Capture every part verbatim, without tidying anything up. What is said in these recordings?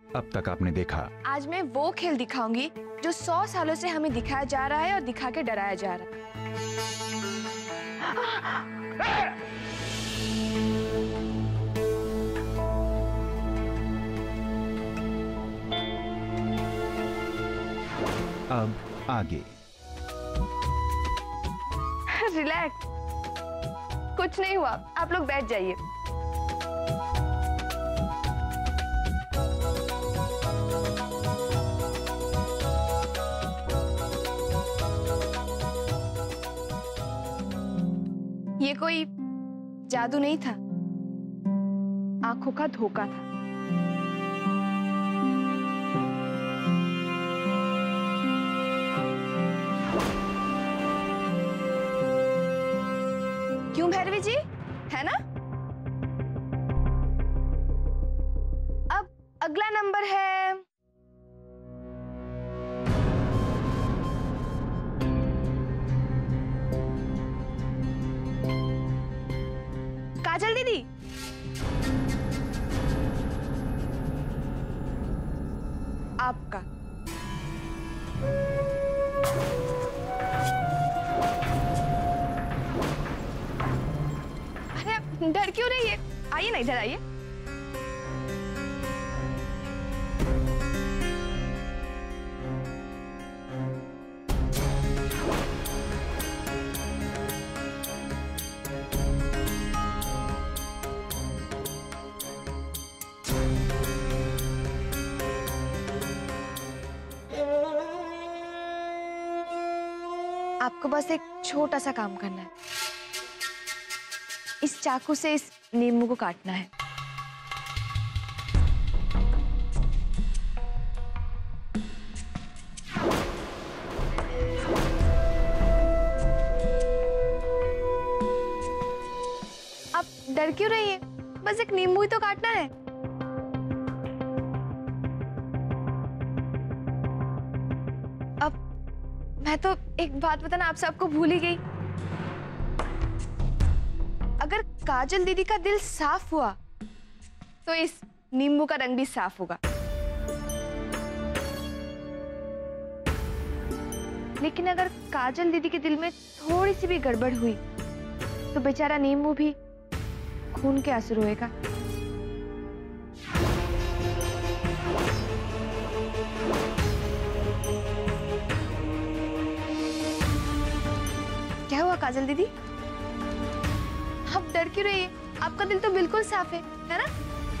अब तक आपने देखा। आज मैं वो खेल दिखाऊंगी जो सौ सालों से हमें दिखाया जा रहा है और दिखा के डराया जा रहा है। अब आगे। रिलैक्स, कुछ नहीं हुआ, आप लोग बैठ जाइए। ये कोई जादू नहीं था, आंखों का धोखा था। क्यों भैरवी जी, है ना? अब अगला नंबर है काजल दीदी। आपका अरे डर क्यों रही है? आइए ना, इधर आइए। आपको बस एक छोटा सा काम करना है। इस चाकू से इस नींबू को काटना है। आप डर क्यों रही है? बस एक नींबू ही तो काटना है। अब मैं तो एक बात बताना आप सबको भूल ही गई। अगर काजल दीदी का दिल साफ हुआ तो इस नींबू का रंग भी साफ होगा। लेकिन अगर काजल दीदी के दिल में थोड़ी सी भी गड़बड़ हुई तो बेचारा नींबू भी खून के आंसू रोएगा। क्या हुआ काजल दीदी? आप डर क्यों रही है? आपका दिल तो बिल्कुल साफ है, है ना?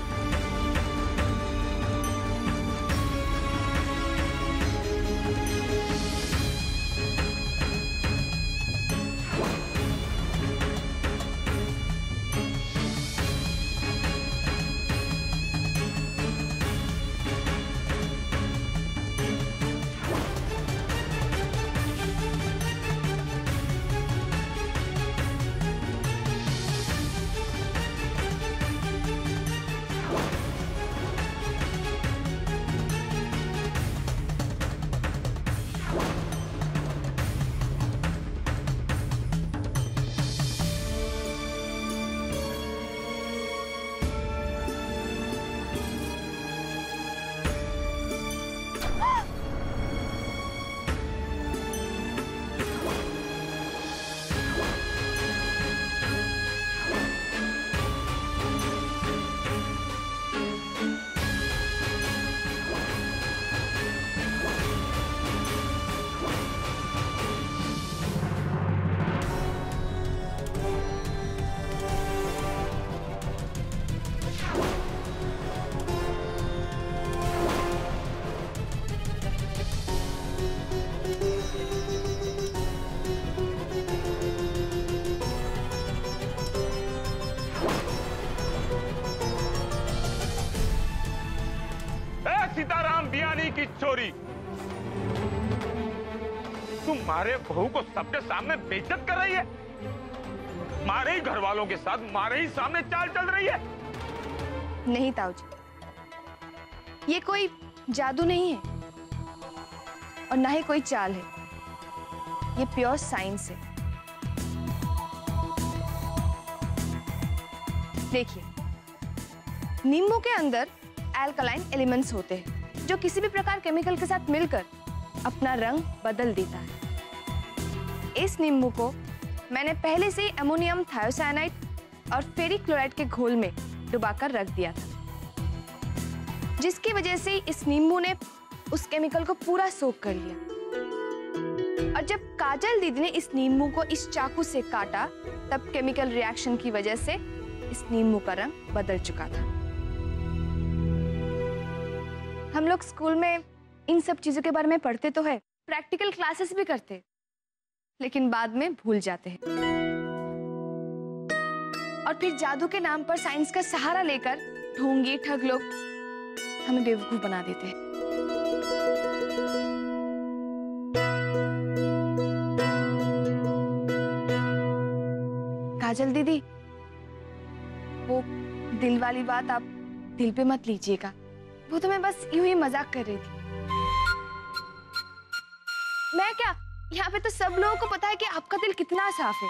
सीताराम बियानी की चोरी, तुम्हारे बहू को सबके सामने बेइज्जत कर रही है। मारे ही घर वालों के साथ मारे ही सामने चाल चल रही है। नहीं ताऊ जी, ये कोई जादू नहीं है और ना ही कोई चाल है। ये प्योर साइंस है। देखिए, नींबू के अंदर अल्कलाइन एलिमेंट्स होते हैं जो किसी भी प्रकार केमिकल के साथ मिलकर अपना रंग बदल देता है। इस नींबू को मैंने पहले से ही अमोनियम थायोसाइनाइड और फेरिक क्लोराइड के घोल में डुबाकर रख दिया था, जिसकी वजह से इस नींबू ने उस केमिकल को पूरा सोख कर लिया। और जब काजल दीदी ने इस नींबू को इस चाकू से काटा, तब केमिकल रिएक्शन की वजह से इस नींबू का रंग बदल चुका था। हम लोग स्कूल में इन सब चीजों के बारे में पढ़ते तो है, प्रैक्टिकल क्लासेस भी करते, लेकिन बाद में भूल जाते हैं और फिर जादू के नाम पर साइंस का सहारा लेकर ढोंगी ठग लोग हमें बेवकूफ बना देते हैं। काजल दीदी, वो दिल वाली बात आप दिल पे मत लीजिएगा, वो तो मैं बस यूं ही मजाक कर रही थी। मैं क्या, यहाँ पे तो सब लोगों को पता है कि आपका दिल कितना साफ है।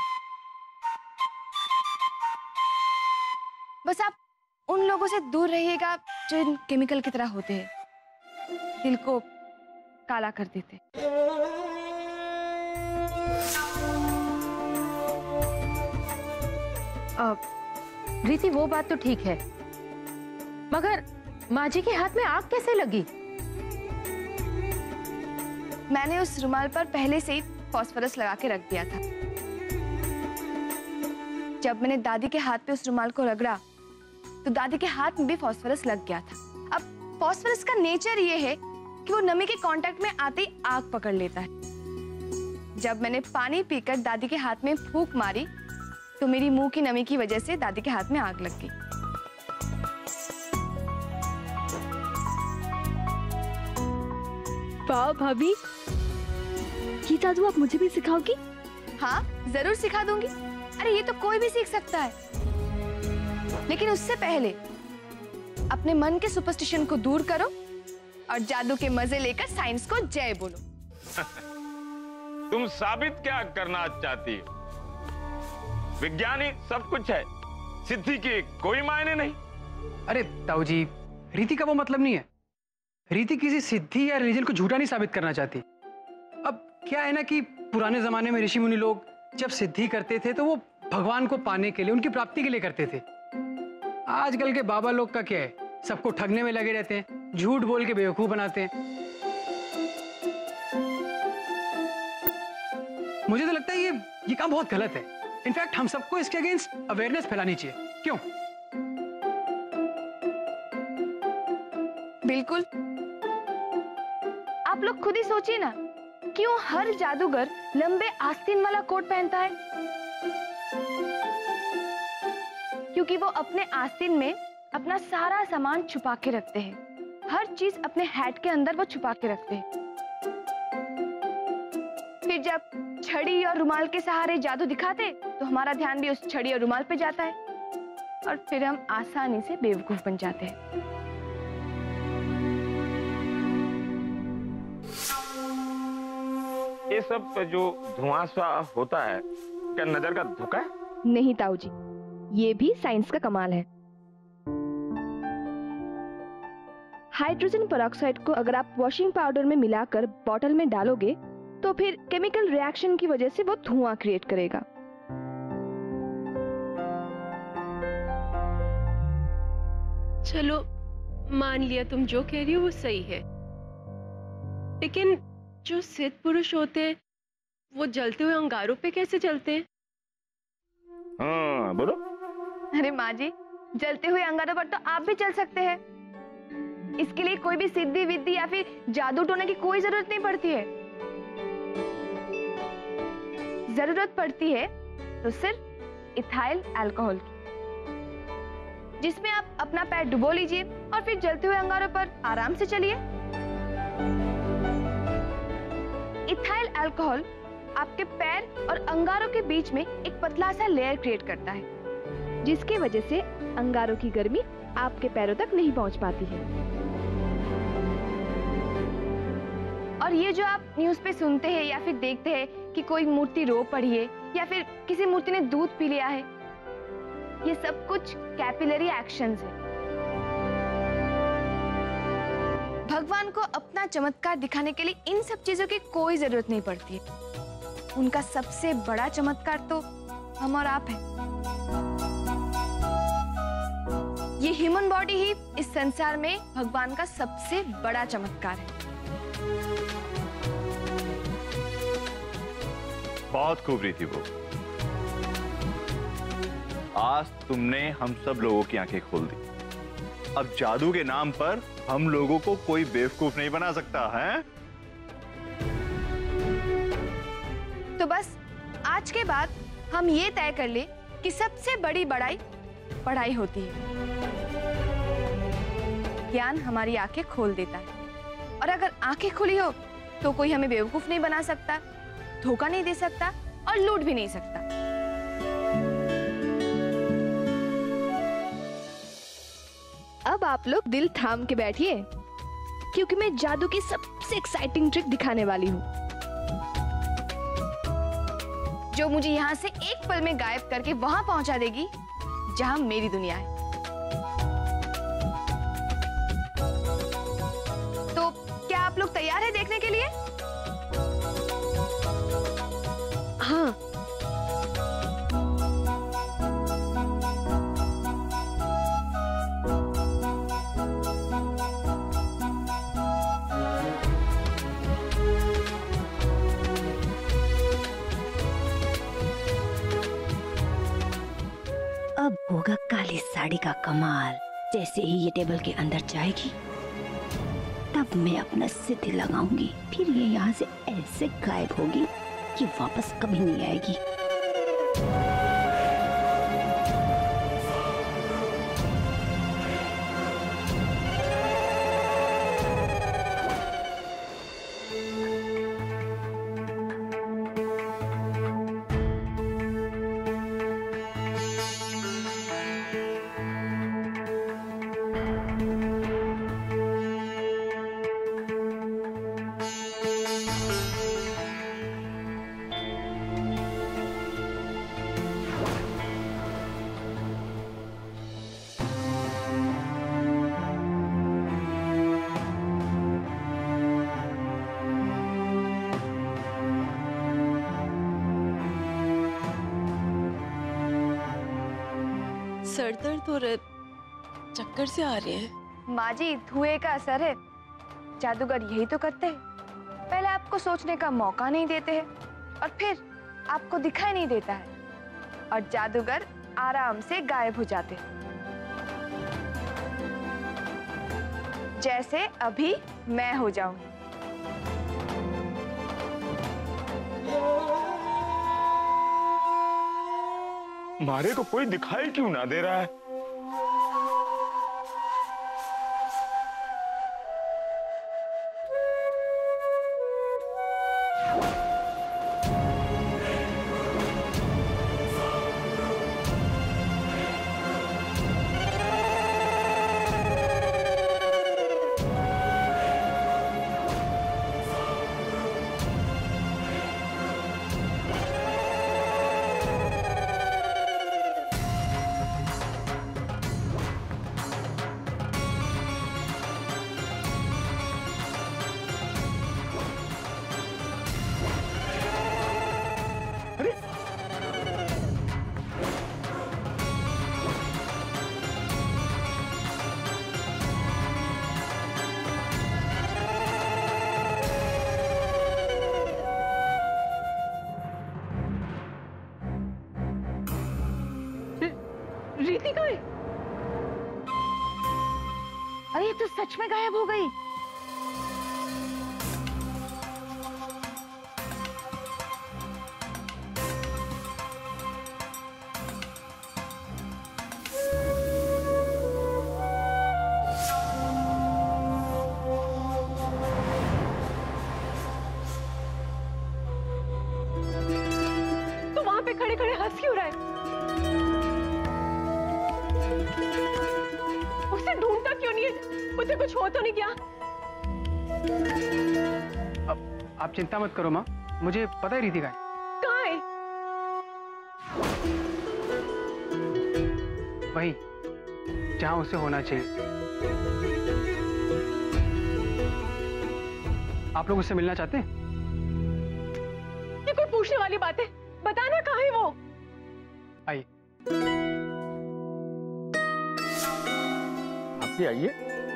बस आप उन लोगों से दूर रहिएगा जो इन केमिकल की तरह होते हैं, दिल को काला कर देते। रीति, वो बात तो ठीक है, मगर माँ जी के हाथ में आग कैसे लगी? मैंने उस रुमाल पर पहले से ही फास्फोरस लगा के रख दिया था। जब मैंने दादी के हाथ पे उस रुमाल को रगड़ा, तो दादी के हाथ में भी फास्फोरस लग गया था। अब फास्फोरस का नेचर ये है कि वो नमी के कांटेक्ट में आते ही आग पकड़ लेता है। जब मैंने पानी पीकर दादी के हाथ में फूंक मारी, तो मेरी मुंह की नमी की वजह से दादी के हाथ में आग लग गई। वाह भाभी, ये जादू आप मुझे भी सिखाओगी? हाँ, जरूर सिखा दूंगी। अरे ये तो कोई भी सीख सकता है, लेकिन उससे पहले अपने मन के सुपरस्टिशन को दूर करो और जादू के मजे लेकर साइंस को जय बोलो। तुम साबित क्या करना चाहती हो? विज्ञानी सब कुछ है, सिद्धि की कोई मायने नहीं। अरे ताऊ जी, रीति का वो मतलब नहीं है। रीति किसी सिद्धि या रिलीजन को झूठा नहीं साबित करना चाहती। अब क्या है ना कि पुराने जमाने में ऋषि मुनि लोग जब सिद्धि करते थे तो वो भगवान को पाने के लिए, उनकी प्राप्ति के लिए करते थे। आजकल के बाबा लोग का क्या है, सबको ठगने में लगे रहते हैं, झूठ बोल के बेवकूफ बनाते हैं। मुझे तो लगता है ये ये काम बहुत गलत है। इनफैक्ट हम सबको इसके अगेंस्ट अवेयरनेस फैलानी चाहिए। क्यों? बिल्कुल। आप लोग खुद ही सोचिए ना, क्यों हर जादूगर लंबे आस्तीन वाला कोट पहनता है? क्योंकि वो अपने आस्तीन में अपना सारा सामान छुपा के रखते हैं। हर चीज अपने हैट के अंदर वो छुपा के रखते हैं। फिर जब छड़ी और रुमाल के सहारे जादू दिखाते, तो हमारा ध्यान भी उस छड़ी और रुमाल पे जाता है और फिर हम आसानी से बेवकूफ बन जाते हैं। ये सब जो धुआं सा होता है, क्या नजर का धोखा है? नहीं ताऊ जी, ये भी साइंस का कमाल है। हाइड्रोजन पेरोक्साइड को अगर आप वॉशिंग पाउडर में मिलाकर बॉटल में डालोगे, तो फिर केमिकल रिएक्शन की वजह से वो धुआं क्रिएट करेगा। चलो मान लिया, तुम जो कह रही हो वो सही है, लेकिन जो सिद्ध पुरुष होते हैं वो जलते हुए अंगारों पे कैसे चलते हैं? हाँ बोलो। अरे माँ जी, जलते हुए अंगारों पर तो आप भी चल सकते हैं। इसके लिए कोई भी सिद्धि विद्धि या फिर जादू टोने की कोई जरूरत नहीं पड़ती है। जरूरत पड़ती है तो सिर्फ इथाइल अल्कोहल की, जिसमें आप अपना पैर डुबो लीजिए और फिर जलते हुए अंगारों पर आराम से चलिए। इथाइल अल्कोहल आपके पैर और अंगारों के बीच में एक पतला सा लेयर क्रिएट करता है, जिसकी वजह से अंगारों की गर्मी आपके पैरों तक नहीं पहुंच पाती है। और ये जो आप न्यूज़ पे सुनते हैं या फिर देखते हैं कि कोई मूर्ति रो पड़ी है या फिर किसी मूर्ति ने दूध पी लिया है, ये सब कुछ कैपिलरी एक्शंस है। भगवान को अपना चमत्कार दिखाने के लिए इन सब चीजों की कोई जरूरत नहीं पड़ती है। उनका सबसे बड़ा चमत्कार तो हम और आप हैं। ये ह्यूमन बॉडी ही इस संसार में भगवान का सबसे बड़ा चमत्कार है। बहुत खूब रीति वो। आज तुमने हम सब लोगों की आंखें खोल दी। अब जादू के नाम पर हम लोगों को कोई बेवकूफ नहीं बना सकता है। तो बस आज के बाद हम ये तय कर ले कि सबसे बड़ी बड़ाई पढ़ाई होती है। ज्ञान हमारी आंखें खोल देता है, और अगर आंखें खुली हो तो कोई हमें बेवकूफ नहीं बना सकता, धोखा नहीं दे सकता और लूट भी नहीं सकता। अब आप लोग दिल थाम के बैठिए, क्योंकि मैं जादू की सबसे एक्साइटिंग ट्रिक दिखाने वाली हूँ, जो मुझे यहाँ से एक पल में गायब करके वहां पहुंचा देगी जहां मेरी दुनिया है। तो क्या आप लोग तैयार हैं देखने के लिए? हाँ। अब होगा काली साड़ी का कमाल। जैसे ही ये टेबल के अंदर जाएगी, तब मैं अपना सिद्धि लगाऊंगी। फिर ये यहाँ से ऐसे गायब होगी कि वापस कभी नहीं आएगी। सर दर्द हो रहा है, चक्कर से आ रहे हैं। माँ जी, धुएं का असर है। जादूगर यही तो करते हैं, पहले आपको सोचने का मौका नहीं देते हैं और फिर आपको दिखाई नहीं देता है, और जादूगर आराम से गायब हो जाते हैं। जैसे अभी मैं हो जाऊंगी। मारे को कोई दिखाई क्यों ना दे रहा है? रीति कहाँ है? अरे ये तो सच में गायब हो गई। तो वहां पे खड़े खड़े हंस क्यों रहा है? उसे ढूंढता क्यों नहीं है? उसे कुछ हो तो नहीं क्या? अब आप चिंता मत करो माँ, मुझे पता है रीति का है। कहाँ है? वहीं जहां उसे होना चाहिए। आप लोग उससे मिलना चाहते हैं? ये कोई पूछने वाली बात है? बताना कहाँ है वो? आइए। आप भी आइए।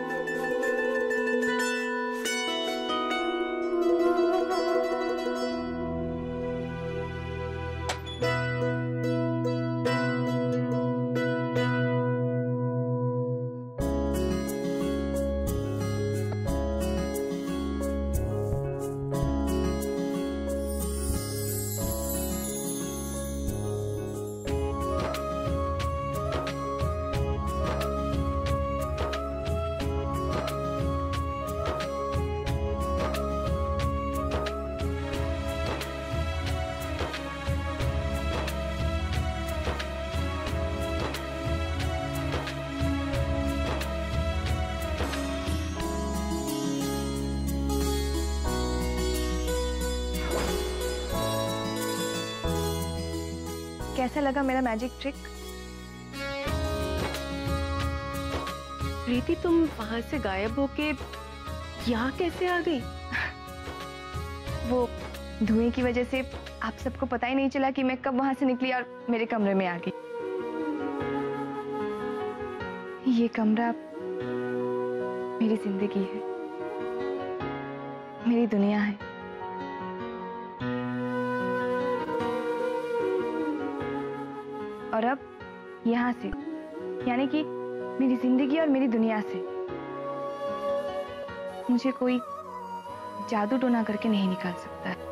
कैसा लगा मेरा मैजिक ट्रिक? प्रीति, तुम वहां से गायब होके यहाँ कैसे आ गई? वो धुएं की वजह से आप सबको पता ही नहीं चला कि मैं कब वहां से निकली और मेरे कमरे में आ गई। ये कमरा मेरी जिंदगी है, मेरी दुनिया है। और अब यहाँ से, यानी कि मेरी जिंदगी और मेरी दुनिया से मुझे कोई जादू टोना करके नहीं निकाल सकता है।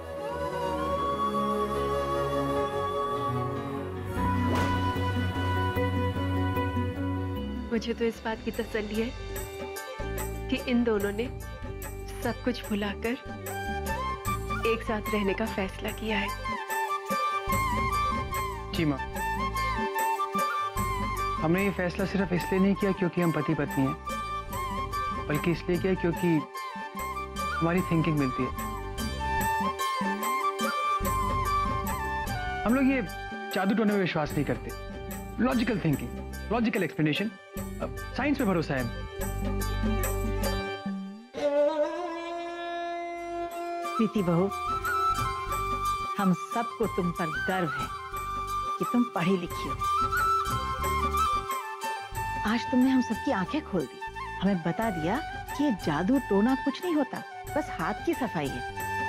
मुझे तो इस बात की तसल्ली है कि इन दोनों ने सब कुछ भुलाकर एक साथ रहने का फैसला किया है। जी माँ, हमने ये फैसला सिर्फ इसलिए नहीं किया क्योंकि हम पति पत्नी हैं, बल्कि इसलिए किया क्योंकि हमारी थिंकिंग मिलती है। हम लोग ये जादू टोने में विश्वास नहीं करते। Logical thinking, logical explanation, science पे भरोसा है। प्रीति बहू, हम सबको तुम पर गर्व है कि तुम पढ़ी लिखी हो। आज तुमने हम सबकी आंखें खोल दी, हमें बता दिया कि ये जादू टोना कुछ नहीं होता, बस हाथ की सफाई है।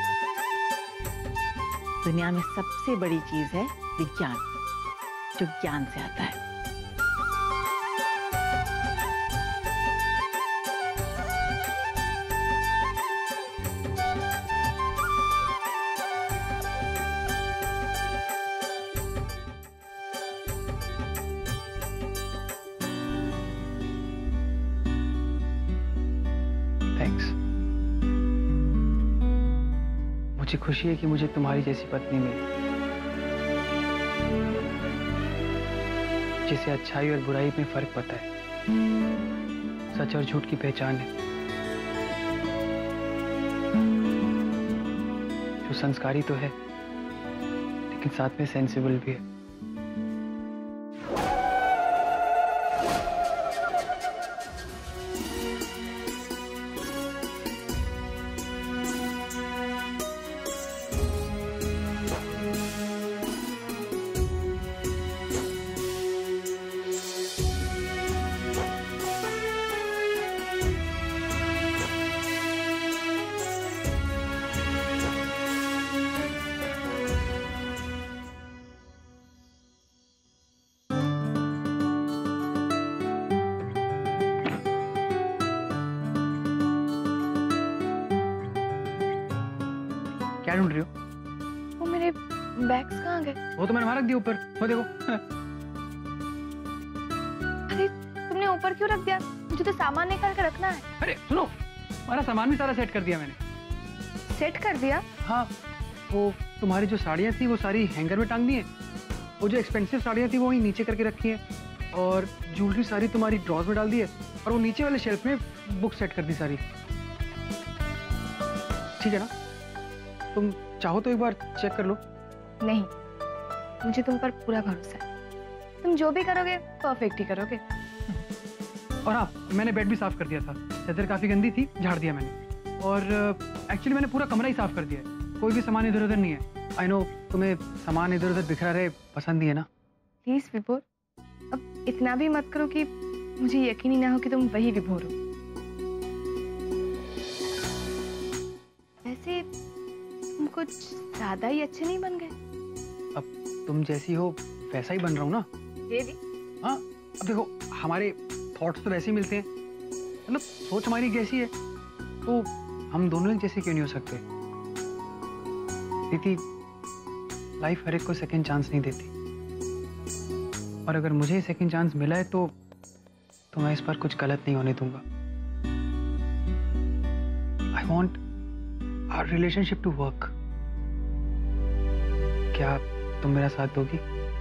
दुनिया में सबसे बड़ी चीज है विज्ञान, जो ज्ञान से आता है। थैंक्स। मुझे खुशी है कि मुझे तुम्हारी जैसी पत्नी मिली, जिसे अच्छाई और बुराई में फर्क पता है, सच और झूठ की पहचान है, जो संस्कारी तो है लेकिन साथ में सेंसिबल भी है। क्या ढूंढ रही हो? वो मेरे बैग्स कहाँ गए? वो तो मैंने वहां रख दिया ऊपर, वो देखो। अरे तुमने ऊपर क्यों रख दिया? मुझे तो सामान निकाल कर रखना है। अरे सुनो, हमारा सामान भी सारा सेट कर दिया मैंने। सेट कर दिया? हाँ, वो तुम्हारी जो साड़ियाँ थी वो सारी हैंगर में टांग दी हैं, वो जो एक्सपेंसिव साड़ियाँ थी वो वहीं नीचे करके रखी हैं, और ज्वेलरी सारी तुम्हारी ड्रॉज में डाल दी है, और वो नीचे वाले शेल्फ में बुक सेट कर दी सारी। ठीक है ना? तुम चाहो तो एक बार चेक कर लो। नहीं, मुझे तुम पर पूरा भरोसा है। तुम जो भी करोगे परफेक्ट ही करोगे। और हाँ, मैंने बेड भी साफ कर दिया था, चादर काफी गंदी थी, झाड़ दिया मैंने। और एक्चुअली मैंने पूरा कमरा ही साफ कर दिया है, कोई भी सामान इधर उधर नहीं है। आई नो तुम्हें सामान इधर उधर बिखरा रहे पसंद नहीं है ना। प्लीज विभोर, अब इतना भी मत करो कि मुझे यकीन ही ना हो कि तुम वही विभोर हो। वैसे तुम कुछ ज्यादा ही अच्छे नहीं बन गए। अब तुम जैसी हो वैसा ही बन रहा हूँ ना। ये भी हाँ, अब देखो हमारे थॉट्स तो वैसे ही मिलते हैं, मतलब सोच हमारी जैसी है, तो हम दोनों एक जैसे क्यों नहीं हो सकते? प्रीति, लाइफ हर एक को सेकंड चांस नहीं देती, और अगर मुझे सेकंड चांस मिला है तो तो मैं इस पर कुछ गलत नहीं होने दूंगा। I want our relationship to work. क्या तुम मेरा साथ दोगी?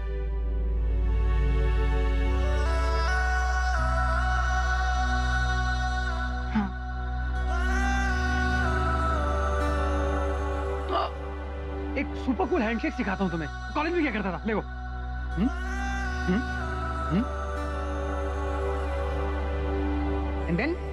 एक सुपर कूल हैंडशेक सिखाता हूं तुम्हें। कॉलेज में क्या करता था? देखो। हम्म? हम्म? हम्म? And then